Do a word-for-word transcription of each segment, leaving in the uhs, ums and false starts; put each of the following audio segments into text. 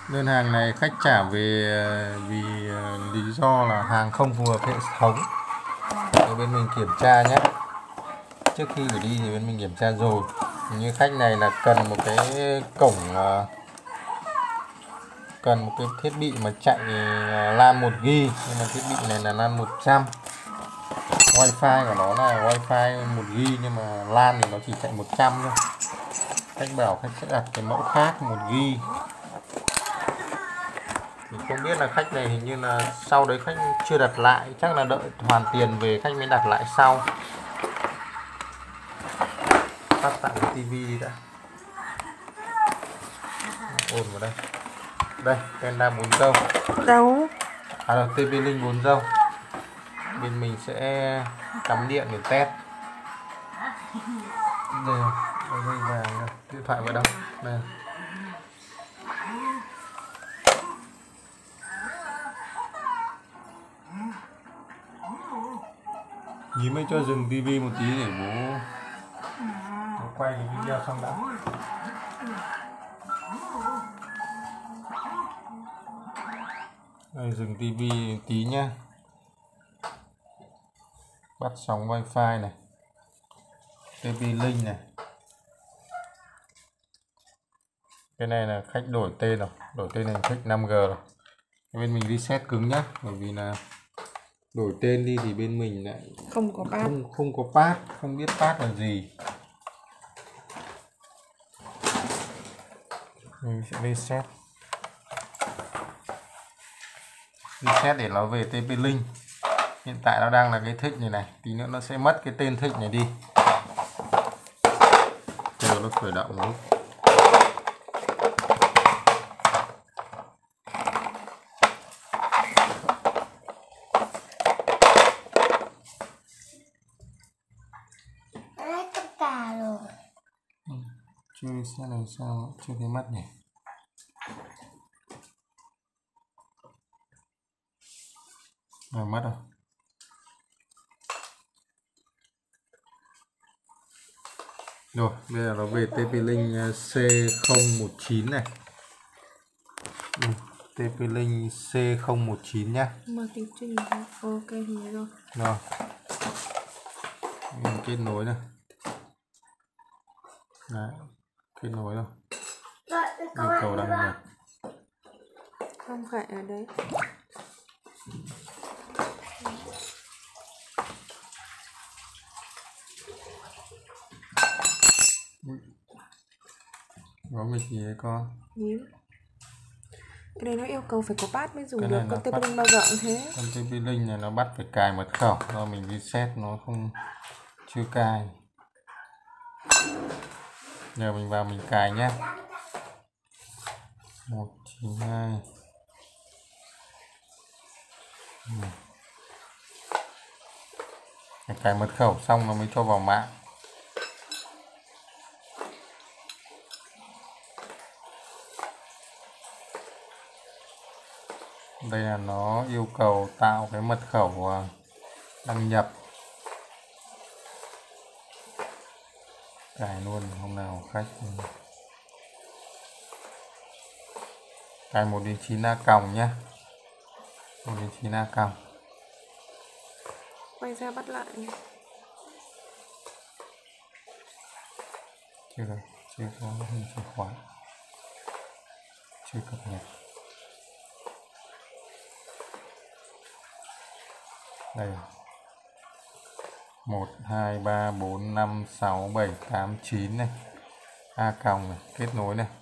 Đơn hàng này khách trả về vì lý do là hàng không phù hợp hệ thống. Thì bên mình kiểm tra nhé. Trước khi gửi đi thì bên mình kiểm tra rồi. Như khách này là cần một cái cổng, cần một cái thiết bị mà chạy LAN một gi ga, nhưng mà thiết bị này là LAN một trăm. Wi-Fi của nó là Wi-Fi một gi ga nhưng mà LAN thì nó chỉ chạy một trăm thôi. Khách bảo khách sẽ đặt cái mẫu khác một gi ga. Thì không biết là khách này hình như là sau đấy khách chưa đặt lại, chắc là đợi hoàn tiền về khách mới đặt lại sau. Tắt tạm cái tivi đi đã. Ồn vào đây. Đây, Panda bốn dâu. Đâu? À là tê pê Link bốn dâu. Bên mình sẽ cắm điện để test. Đây, đây vàng, điện thoại vào đâu? Đây. Nhím ấy cho dừng tivi một tí để bố, bố quay cái video xong đã. Đây, dừng tivi tí nhá. Bắt sóng Wi-Fi này, tê pê Link này. Cái này là khách đổi tên rồi, đổi tên thành khách năm G rồi. Bên mình reset cứng nhá, bởi vì là đổi tên đi thì bên mình lại không có pass, không, không có pass, không biết pass là gì. Mình sẽ reset reset để nó về tê pê Link. Hiện tại nó đang là cái thích này này, tí nữa nó sẽ mất cái tên thích này đi. Chờ nó khởi động một lúc. Chưa xe này sao chưa thấy mắt nhỉ? Rồi mất rồi. Rồi, bây giờ nó về tê pê Link C không một chín này. Ừ, tê pê Link C không một chín nhá. mà tiếng trình ok thì rồi. Rồi. Mình kết nối này. Đấy, kết nối rồi. Yêu cầu đăng nhập. Không phải ở đấy. Có nghịch gì đấy con? Nhím. Cái này nó yêu cầu phải có pass mới dùng Cái được, con tê pê Link bao giờ cũng thế. Con tê pê Link này nó bắt phải cài mật khẩu, do mình reset nó không chưa cài. Giờ mình vào mình cài nhé. một chín hai. Phải cài mật khẩu xong nó mới cho vào mạng. Đây là nó yêu cầu tạo cái mật khẩu đăng nhập. Cài luôn hôm nào khách. Cài một đến chín a còng nhé. một đến chín a còng. Quay ra bắt lại. Chưa rồi, chưa có hình chìa khóa. Chưa cập nhật. Đây. một, hai, ba, bốn, năm, sáu, bảy, tám, chín này. A còng này, kết nối này.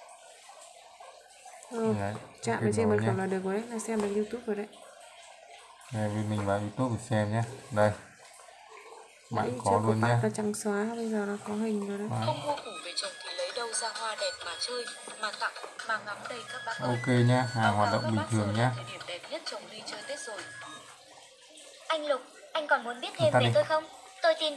Ừ, đấy, chạm vào trên mật khẩu là được rồi đấy, là xem được YouTube rồi đấy. Đây, mình vào YouTube để xem nhé. Đây. Bạn có luôn nhé. Là trắng xóa, bây giờ nó có hình rồi đấy. Không mua củ về trồng thì lấy đâu ra hoa đẹp mà chơi, mà tặng, mà ngắm đây các bác ơi. Ok nhé, hàng hoạt động bình thường nhé. Thời điểm đẹp nhất trồng đi chơi Tết rồi. Anh Lục, anh còn muốn biết thêm về tôi không? Tôi tin